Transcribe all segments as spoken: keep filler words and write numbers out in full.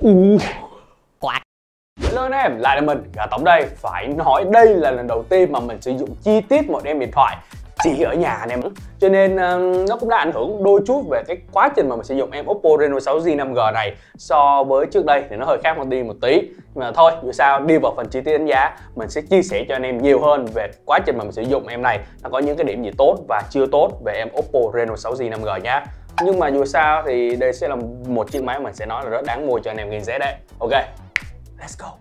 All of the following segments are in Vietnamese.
Uh. Hello anh em, lại là mình, Gà Tổng đây. Phải nói đây là lần đầu tiên mà mình sử dụng chi tiết một em điện thoại chỉ ở nhà anh em. Cho nên uh, nó cũng đã ảnh hưởng đôi chút về cái quá trình mà mình sử dụng em Oppo Reno sáu G năm G này so với trước đây thì nó hơi khác một đi một tí. Nhưng mà thôi, dù sao đi vào phần chi tiết đánh giá, mình sẽ chia sẻ cho anh em nhiều hơn về quá trình mà mình sử dụng em này. Nó có những cái điểm gì tốt và chưa tốt về em Oppo Reno sáu G năm G nhá. Nhưng mà dù sao thì đây sẽ là một chiếc máy mình sẽ nói là rất đáng mua cho anh em Gen Z đấy. Ok, let's go.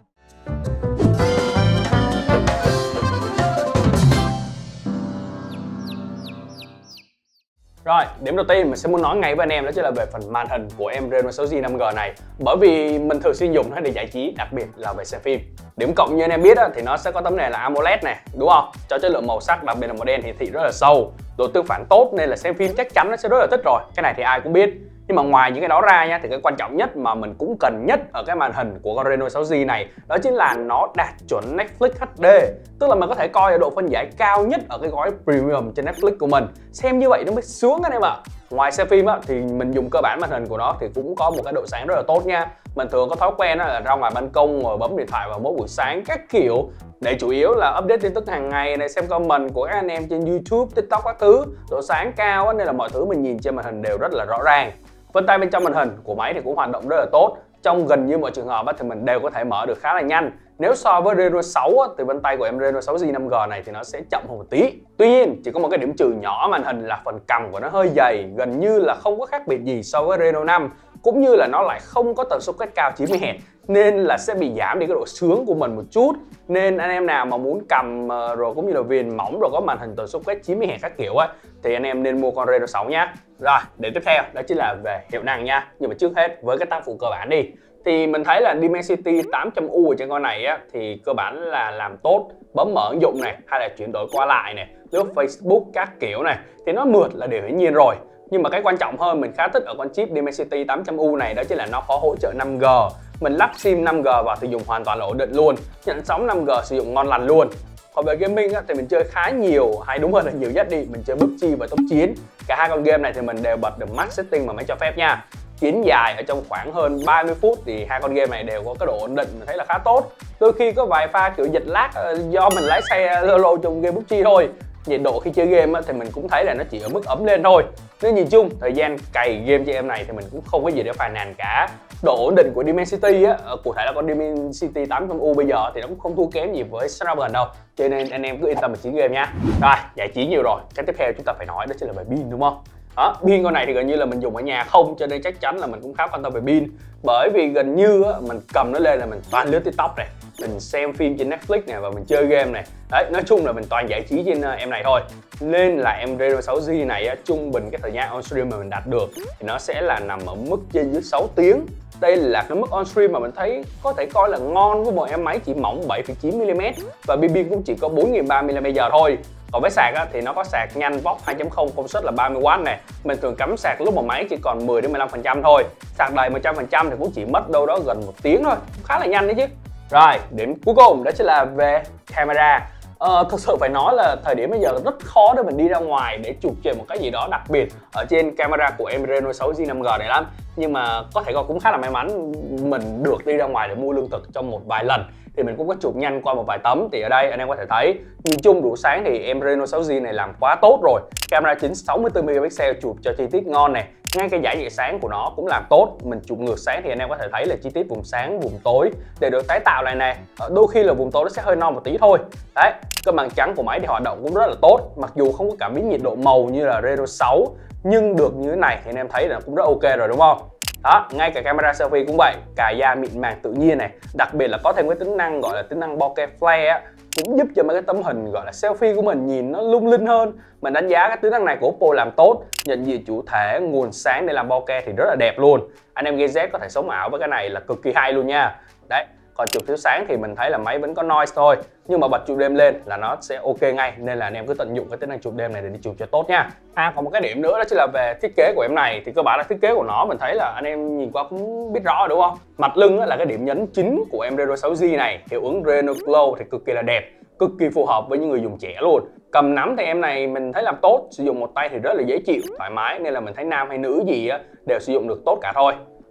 Rồi, điểm đầu tiên mình sẽ muốn nói ngay với anh em đó chính là về phần màn hình của em Reno sáu G năm G này. Bởi vì mình thường xuyên dùng nó để giải trí, đặc biệt là về xem phim. Điểm cộng như anh em biết á, thì nó sẽ có tấm nền là AMOLED này, đúng không? Cho chất lượng màu sắc, đặc biệt là màu đen hiển thị rất là sâu, độ tương phản tốt nên là xem phim chắc chắn nó sẽ rất là thích rồi. Cái này thì ai cũng biết. Nhưng mà ngoài những cái đó ra nha, thì cái quan trọng nhất mà mình cũng cần nhất ở cái màn hình của con Reno sáu G này đó chính là nó đạt chuẩn Netflix hát đê. Tức là mình có thể coi ở độ phân giải cao nhất ở cái gói Premium trên Netflix của mình. Xem như vậy nó mới sướng anh em ạ. Ngoài xem phim á, thì mình dùng cơ bản màn hình của nó thì cũng có một cái độ sáng rất là tốt nha. Mình thường có thói quen là ra ngoài ban công ngồi bấm điện thoại vào mỗi buổi sáng các kiểu, để chủ yếu là update tin tức hàng ngày này, xem comment của các anh em trên YouTube, TikTok các thứ. Độ sáng cao á, nên là mọi thứ mình nhìn trên màn hình đều rất là rõ ràng. Vân tay bên trong màn hình của máy thì cũng hoạt động rất là tốt. Trong gần như mọi trường hợp thì mình đều có thể mở được khá là nhanh. Nếu so với Reno sáu thì vân tay của em Reno sáu G năm G này thì nó sẽ chậm hơn một tí. Tuy nhiên chỉ có một cái điểm trừ nhỏ màn hình là phần cầm của nó hơi dày, gần như là không có khác biệt gì so với Reno năm. Cũng như là nó lại không có tần số quét cao chín mươi héc, nên là sẽ bị giảm đi cái độ sướng của mình một chút. Nên anh em nào mà muốn cầm rồi cũng như là viền mỏng rồi có màn hình tần số quét chín mươi héc các kiểu á thì anh em nên mua con Reno sáu nhá. Rồi, để tiếp theo đó chính là về hiệu năng nha. Nhưng mà trước hết với cái tác vụ cơ bản đi, thì mình thấy là Dimensity tám trăm U ở trên con này á thì cơ bản là làm tốt, bấm mở ứng dụng này hay là chuyển đổi qua lại này, lướt Facebook các kiểu này thì nó mượt là điều hiển nhiên rồi. Nhưng mà cái quan trọng hơn mình khá thích ở con chip Dimensity tám trăm U này đó chính là nó có hỗ trợ năm G. Mình lắp sim năm G vào thì dùng hoàn toàn là ổn định luôn, nhận sóng năm G sử dụng ngon lành luôn. Còn về gaming á, thì mình chơi khá nhiều, hay đúng hơn là nhiều nhất đi, mình chơi pê u bê giê và tốc chiến. Cả hai con game này thì mình đều bật được max setting mà máy cho phép nha. Chiến dài ở trong khoảng hơn ba mươi phút thì hai con game này đều có cái độ ổn định mình thấy là khá tốt. Đôi khi có vài pha kiểu giật lag do mình lái xe lơ lô trong game pê u bê giê thôi. Nhiệt độ khi chơi game thì mình cũng thấy là nó chỉ ở mức ấm lên thôi. Nên nhìn chung thời gian cày game cho em này thì mình cũng không có gì để phàn nàn cả. Độ ổn định của Dimensity á, cụ thể là con Dimensity tám trăm U bây giờ thì nó cũng không thua kém gì với Snapdragon đâu. Cho nên anh em cứ yên tâm mà chiến game nha. Rồi, giải trí nhiều rồi. Cái tiếp theo chúng ta phải nói đó chính là về pin, đúng không? Đó, pin con này thì gần như là mình dùng ở nhà không, cho nên chắc chắn là mình cũng khá quan tâm về pin. Bởi vì gần như á, mình cầm nó lên là mình toàn lướt TikTok này, mình xem phim trên Netflix này và mình chơi game này. Đấy, nói chung là mình toàn giải trí trên uh, em này thôi. Nên là em Reno sáu G này á, trung bình cái thời gian on stream mà mình đạt được thì nó sẽ là nằm ở mức trên dưới sáu tiếng. Đây là cái mức on stream mà mình thấy có thể coi là ngon với một em máy chỉ mỏng bảy phẩy chín mi-li-mét và pin pin cũng chỉ có bốn nghìn ba trăm mi-li-am-pe-giờ thôi. Còn với sạc á, thì nó có sạc nhanh vóc hai chấm không công suất là ba mươi oát này. Mình thường cắm sạc lúc mà máy chỉ còn mười đến mười lăm phần trăm thôi. Sạc đầy một trăm phần trăm thì cũng chỉ mất đâu đó gần một tiếng thôi, khá là nhanh đấy chứ. Rồi, điểm cuối cùng đó chính là về camera. Ờ, thực sự phải nói là thời điểm bây giờ rất khó để mình đi ra ngoài để chụp trên một cái gì đó đặc biệt ở trên camera của em Reno sáu G năm G này lắm. Nhưng mà có thể cũng khá là may mắn mình được đi ra ngoài để mua lương thực trong một vài lần thì mình cũng có chụp nhanh qua một vài tấm. Thì ở đây anh em có thể thấy nhìn chung đủ sáng thì em Reno sáu G này làm quá tốt rồi. Camera chính sáu mươi tư megapixel chụp cho chi tiết ngon này. Ngay cái giải nhiệt sáng của nó cũng làm tốt. Mình chụp ngược sáng thì anh em có thể thấy là chi tiết vùng sáng, vùng tối để được tái tạo lại này. Đôi khi là vùng tối nó sẽ hơi non một tí thôi. Đấy, cân bằng trắng của máy thì hoạt động cũng rất là tốt. Mặc dù không có cảm biến nhiệt độ màu như là Reno sáu, nhưng được như thế này thì anh em thấy là cũng rất ok rồi, đúng không? Đó, ngay cả camera selfie cũng vậy, cài da mịn màng tự nhiên này, đặc biệt là có thêm cái tính năng gọi là tính năng bokeh flare á, cũng giúp cho mấy cái tấm hình gọi là selfie của mình nhìn nó lung linh hơn. Mình đánh giá cái tính năng này của Oppo làm tốt, nhận diện chủ thể, nguồn sáng để làm bokeh thì rất là đẹp luôn. Anh em Gen Z có thể sống ảo với cái này là cực kỳ hay luôn nha. Đấy, còn chụp thiếu sáng thì mình thấy là máy vẫn có noise thôi, nhưng mà bật chụp đêm lên là nó sẽ ok ngay, nên là anh em cứ tận dụng cái tính năng chụp đêm này để đi chụp cho tốt nha. À, còn một cái điểm nữa đó chính là về thiết kế của em này thì cơ bản là thiết kế của nó mình thấy là anh em nhìn qua cũng biết rõ rồi, đúng không? Mặt lưng là cái điểm nhấn chính của em Reno sáu G này, hiệu ứng Reno Glow thì cực kỳ là đẹp, cực kỳ phù hợp với những người dùng trẻ luôn. Cầm nắm thì em này mình thấy làm tốt, sử dụng một tay thì rất là dễ chịu, thoải mái, nên là mình thấy nam hay nữ gì á đều sử dụng được tốt cả thôi.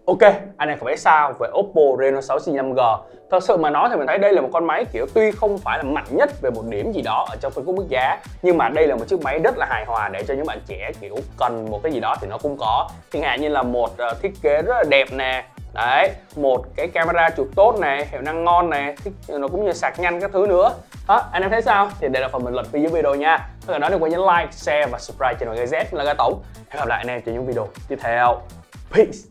Ok, anh em có biết sao về Oppo Reno sáu Gen năm G? Thật sự mà nói thì mình thấy đây là một con máy kiểu tuy không phải là mạnh nhất về một điểm gì đó ở trong phân khúc mức giá, nhưng mà đây là một chiếc máy rất là hài hòa để cho những bạn trẻ kiểu cần một cái gì đó thì nó cũng có. Chẳng hạn như là một uh, thiết kế rất là đẹp nè, đấy, một cái camera chụp tốt này, hiệu năng ngon này, nó cũng như sạc nhanh các thứ nữa. Đó, anh em thấy sao? Thì để là phần bình luận phía dưới video nha. Tất cả nói đừng quên nhấn like, share và subscribe channel Gai Z là Gai Tổng. Hẹn gặp lại anh em trong những video tiếp theo. Peace.